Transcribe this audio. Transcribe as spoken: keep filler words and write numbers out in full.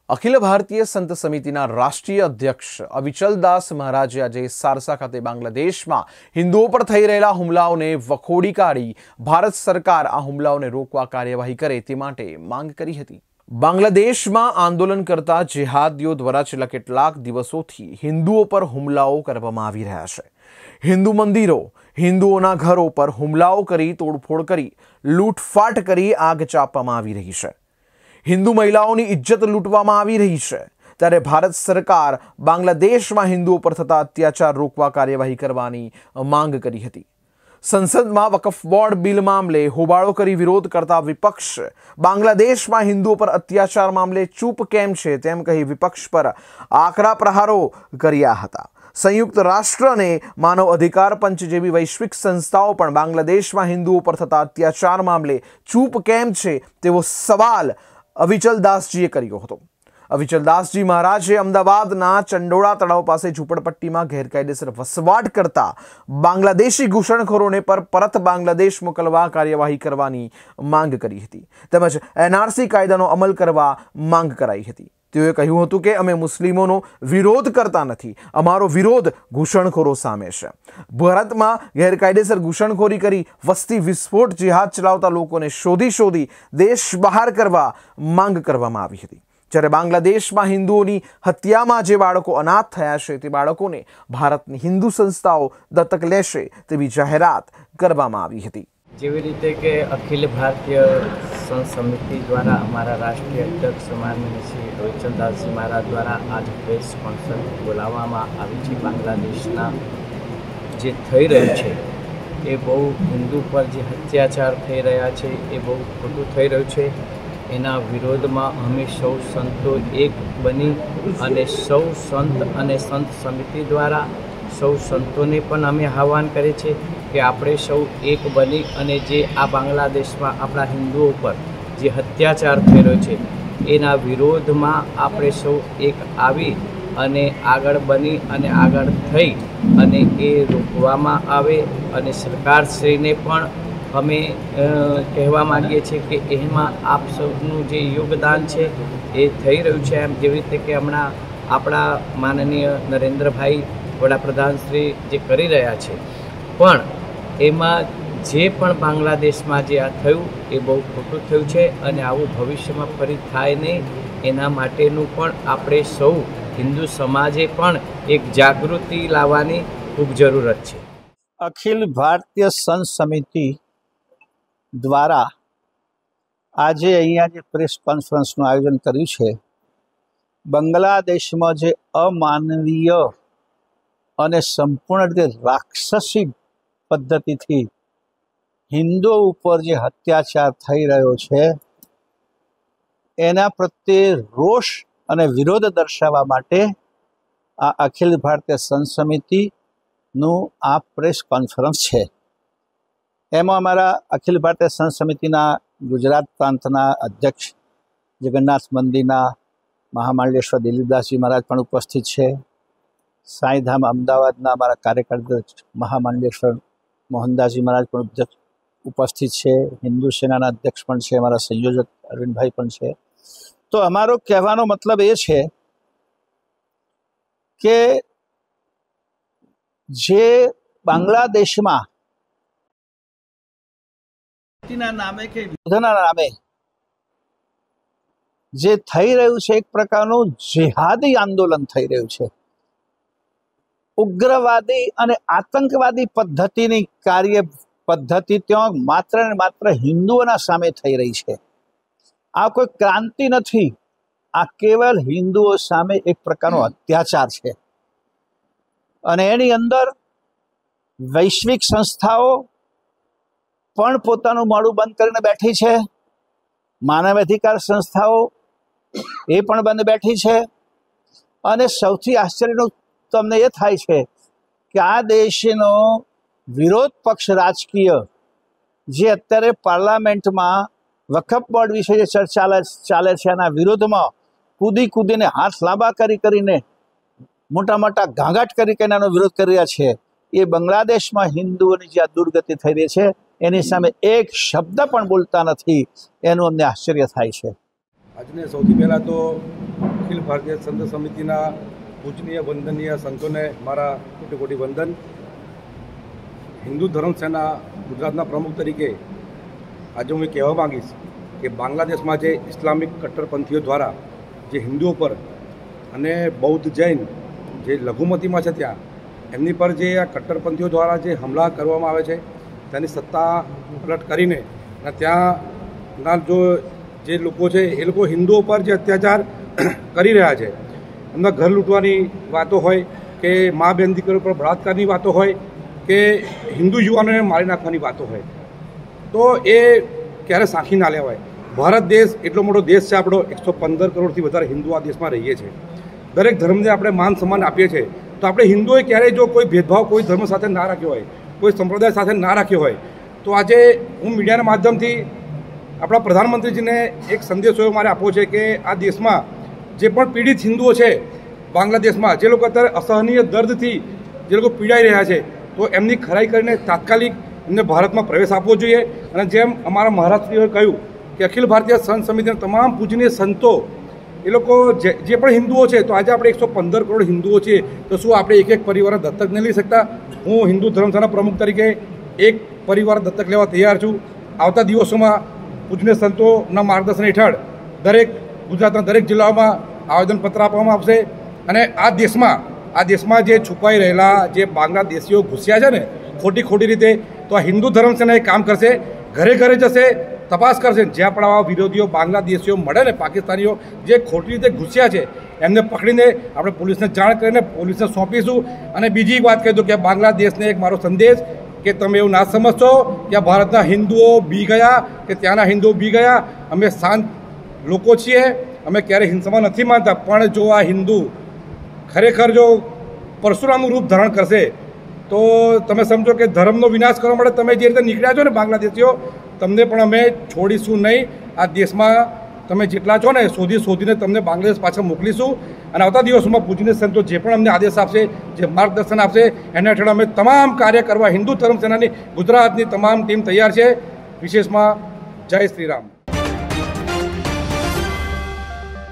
અખિલ ભારતીય સંત સમિતિના રાષ્ટ્રીય અધ્યક્ષ અવિચલદાસ મહારાજે આજે સારસા ખાતે બાંગ્લાદેશમાં હિન્દુઓ પર થઈ રહેલા હુમલાઓને વખોડી કાઢી ભારત સરકાર આ હુમલાઓને રોકવા કાર્યવાહી કરે તે માટે માંગ કરી હતી। બાંગ્લાદેશમાં આંદોલન કરતા જેહાદીઓ દ્વારા છેલ્લા કેટલાક દિવસોથી હિન્દુઓ પર હુમલાઓ કરવામાં આવી રહ્યા છે। હિન્દુ મંદિરો, હિન્દુઓના ઘરો પર હુમલાઓ કરી તોડફોડ કરી લૂંટફાટ કરી આગ ચાપવામાં આવી રહી છે। हिंदू महिलाओं की इज्जत लूंटवामां आवी रही है, त्यारे भारत सरकार बांग्लादेश में हिंदुओं पर थता अत्याचार रोकवा कार्यवाही करवानी मांग करी हती। संसद में वक्फ बोर्ड बिल मामले होबाळो करी विरोध करता विपक्ष बांग्लादेश में हिंदुओं पर अत्याचार मामले चूप केम छे तेम कही विपक्ष पर आकरा प्रहारो कर्या हता। संयुक्त राष्ट्र ने मानव अधिकार पंच जेवी वैश्विक संस्थाओं पर बांग्लादेश में हिंदुओं पर थता अत्याचार मामले चूप केम छे तेवो सवाल अविचलदासजीए कर्यो हतो। अविचलदासजी महाराजे अमदावादना चंडोळा तळाव पासे झूंपड़पट्टीमां गैरकायदेसर वसवाट करता बांग्लादेशी घूसणखोरोने पर परत बांग्लादेश मोकलवा कार्यवाही करवानी मांग करी हती, તેમજ एनआरसी कायदानो अमल करवा मांग कराई हती। તેઓએ કહ્યું હતું કે અમે મુસ્લિમોનો વિરોધ કરતા નથી, અમારો વિરોધ ઘૂસણખોરો સામે છે। ભારતમાં ગેરકાયદેસર ઘૂસણખોરી કરી વસ્તી વિસ્ફોટ જેહાદ ચલાવતા લોકોને શોધી શોધી દેશ બહાર કરવા માંગ કરવામાં આવી હતી। જ્યારે બાંગ્લાદેશમાં હિન્દુઓની હત્યામાં જે બાળકો અનાથ થયા છે તે બાળકોને ભારતની હિન્દુ સંસ્થાઓ દત્તક લેશે તેવી જાહેરાત કરવામાં આવી હતી। જેવી રીતે કે અખિલ ભારતીય સંત સમિતિ દ્વારા અમારા રાષ્ટ્રીય અધ્યક્ષ માનનીય શ્રી અવિચલદાસજી મહારાજ દ્વારા आज પ્રેસ કોન્ફરન્સ બોલાવવામાં આવી છે। બાંગ્લાદેશના જે થઈ રહ્યું છે એ બહુ હિન્દુ પર જે અત્યાચાર થઈ રહ્યા છે એ બહુ ખોટું થઈ રહ્યું છે। એના વિરોધમાં અમે સૌ સંતો એક બની અને સૌ સંત અને સંત સમિતિ દ્વારા સૌ સંતોને પણ અમે આહ્વાન કરે છે કે આપણે સૌ એક બની અને જે આ બાંગ્લાદેશમાં આપણા હિન્દુઓ પર જે અત્યાચાર થઈ રહ્યો છે એના વિરોધમાં આપણે સૌ એક આવી અને આગળ બની અને આગળ થઈ અને એ રોકવામાં આવે અને સરકારશ્રીને પણ અમે કહેવા માગીએ છીએ કે એમાં આપ સૌનું જે યોગદાન છે એ થઈ રહ્યું છે। એમ જેવી રીતે કે હમણાં આપણા માનનીય નરેન્દ્રભાઈ વડાપ્રધાનશ્રી જે કરી રહ્યા છે પણ એમાં જે પણ બાંગ્લાદેશમાં જે આ થયું એ બહુ ખોટું થયું છે અને આવું ભવિષ્યમાં ફરી થાય નહીં એના માટેનું પણ આપણે સૌ હિન્દુ સમાજે પણ એક જાગૃતિ લાવવાની ખૂબ જરૂરત છે। અખિલ ભારતીય સંત સમિતિ દ્વારા આજે અહીંયા જે પ્રેસ કોન્ફરન્સનું આયોજન કર્યું છે, બાંગ્લાદેશમાં જે અમાનવીય અને સંપૂર્ણ રીતે રાક્ષસી પદ્ધતિથી હિન્દુઓ ઉપર જે અત્યાચાર થઈ રહ્યો છે એના પ્રત્યે રોષ અને વિરોધ દર્શાવવા માટે આ અખિલ ભારતીય સંત સમિતિનું આ પ્રેસ કોન્ફરન્સ છે। એમાં અમારા અખિલ ભારતીય સંત સમિતિના ગુજરાત પ્રાંતના અધ્યક્ષ જગન્નાથ મંદિરના મહામાંડલેશ્વર દિલીપદાસજી મહારાજ પણ ઉપસ્થિત છે। સાંઈધામ અમદાવાદના અમારા કાર્યકર્તા મહામાંડલેશ્વર મોહનદાસજી મહારાજ પણ ઉપસ્થિત છે। હિન્દુ સેનાના અધ્યક્ષ પણ છે, અમારા સંયોજક અરવિંદભાઈ પણ છે। તો અમારો કહેવાનો મતલબ એ છે કે જે બાંગ્લાદેશમાં નામે કે યુદ્ધના નામે જે થઈ રહ્યું છે એક પ્રકારનું જેહાદી આંદોલન થઈ રહ્યું છે। ઉગ્રવાદી અને આતંકવાદી પદ્ધતિની કાર્ય પદ્ધતિ ત્યાં માત્ર ને માત્ર હિન્દુઓના સામે થઈ રહી છે। આ કોઈ ક્રાંતિ નથી, આ કેવલ હિન્દુઓ સામે એક પ્રકારનો અત્યાચાર છે અને એની અંદર વૈશ્વિક સંસ્થાઓ પણ પોતાનું મોઢું બંધ કરીને બેઠી છે, માનવ અધિકાર સંસ્થાઓ એ પણ બંધ બેઠી છે અને સૌથી આશ્ચર્યનું તમને એ થાય છે કે આ દેશનો વિરોધ પક્ષ રાજકીય જે અત્યારે પાર્લામેન્ટમાં વકફ બોર્ડ વિશે જે ચર્ચા ચાલે છે એના વિરોધમાં કૂદી કૂદીને હાથ લાંબા કરી કરીને મોટા મોટા ઘાઘાટ કરી કરીને એનો વિરોધ કરી રહ્યા છે। એ બાંગ્લાદેશમાં હિન્દુઓની જે આ દુર્ગતિ થઈ રહી છે એની સામે એક શબ્દ પણ બોલતા નથી, એનું અમને આશ્ચર્ય થાય છે। આજને સૌથી પહેલાં તો અખિલ ભારતીય સંત સમિતિના પૂજનીય વંદનીય સંતોને મારા કોટી કોટી વંદન. હિન્દુ ધર્મ સેના ગુજરાતના પ્રમુખ તરીકે આજે હું એ કહેવા માગીશ કે બાંગ્લાદેશમાં જે ઇસ્લામિક કટ્ટરપંથીઓ દ્વારા જે હિન્દુઓ પર અને બૌદ્ધ જૈન જે લઘુમતીમાં છે ત્યાં એમની પર જે આ કટ્ટરપંથીઓ દ્વારા જે હુમલા કરવામાં આવે છે તેની સત્તા પલટ કરીને અને ત્યાંના જો જે લોકો છે એ લોકો હિન્દુઓ પર જે અત્યાચાર કરી રહ્યા છે, એમના ઘર લૂંટવાની વાતો હોય કે મા બેન દીકરીઓ પર બળાત્કારની વાતો હોય કે હિન્દુ યુવાનોને મારી નાખવાની વાતો હોય, તો એ ક્યારે સાંખી ના લેવાય. ભારત દેશ એટલો મોટો દેશ છે આપણો, એકસો પંદર કરોડથી વધારે હિન્દુ આ દેશમાં રહીએ છીએ. દરેક ધર્મને આપણે માન સન્માન આપીએ છીએ, તો આપણે હિન્દુઓએ ક્યારેય જો કોઈ ભેદભાવ કોઈ ધર્મ સાથે ના રાખ્યો હોય, કોઈ સંપ્રદાય સાથે ના રાખ્યો હોય, તો આજે હું મીડિયાના માધ્યમથી આપણા પ્રધાનમંત્રીજીને એક સંદેશો એવો મારે આપવો છે કે આ દેશમાં જે પણ પીડિત હિન્દુઓ છે બાંગ્લાદેશમાં, જે લોકો અત્યારે અસહનીય દર્દથી જે લોકો પીડાઈ રહ્યા છે, તો એમની ખરાઈ કરીને તાત્કાલિક એમને ભારતમાં પ્રવેશ આપવો જોઈએ. અને જેમ અમારા મહારાષ્ટ્રીઓએ કહ્યું કે અખિલ ભારતીય સંત સમિતિના તમામ પૂજનીય સંતો એ લોકો જે જે પણ હિન્દુઓ છે, તો આજે આપણે એકસો પંદર કરોડ હિન્દુઓ છીએ, તો શું આપણે એક એક પરિવારને દત્તક નહીં લઈ શકતા? હું હિન્દુ ધર્મ સેના પ્રમુખ તરીકે એક પરિવાર દત્તક લેવા તૈયાર છું. આવતા દિવસોમાં પૂજનીય સંતોના માર્ગદર્શન હેઠળ દરેક ગુજરાતના દરેક જિલ્લાઓમાં આવેદનપત્ર આપવામાં આવશે. અને આ દેશમાં આ દેશમાં જે છુપાઈ રહેલા જે બાંગ્લાદેશીઓ ઘૂસ્યા છે ને ખોટી ખોટી રીતે, તો આ હિન્દુ ધર્મ સેના એ કામ કરશે, ઘરે ઘરે જશે, તપાસ કરશે. જ્યાં પણ આવા વિરોધીઓ બાંગ્લાદેશીઓ મળે ને પાકિસ્તાનીઓ જે ખોટી રીતે ઘૂસ્યા છે, એમને પકડીને આપણે પોલીસને જાણ કરીને પોલીસને સોંપીશું. અને બીજી એક વાત કહી દઉં કે બાંગ્લાદેશને એક મારો સંદેશ કે તમે એવું ના સમજશો કે ભારતના હિન્દુઓ બી ગયા કે ત્યાંના હિન્દુઓ બી ગયા. અમે શાંત લોકો છીએ, અમે ક્યારેય હિંસામાં નથી માનતા, પણ જો આ હિન્દુ ખરેખર જો પરશુરામનું રૂપ ધારણ કરશે તો તમે સમજો કે ધર્મનો વિનાશ કરવા માટે તમે જે રીતે નીકળ્યા છો ને બાંગ્લાદેશીઓ, તમને પણ અમે છોડીશું નહીં. આ દેશમાં તમે જેટલા છો ને શોધી શોધીને તમને બાંગ્લાદેશ પાછળ મોકલીશું. અને આવતા દિવસોમાં પૂજનીય સંતો જે પણ અમને આદેશ આપશે, જે માર્ગદર્શન આપશે, એના હેઠળ અમે તમામ કાર્ય કરવા હિન્દુ ધર્મ સેનાની ગુજરાતની તમામ ટીમ તૈયાર છે. વિશેષમાં જય શ્રી રામ.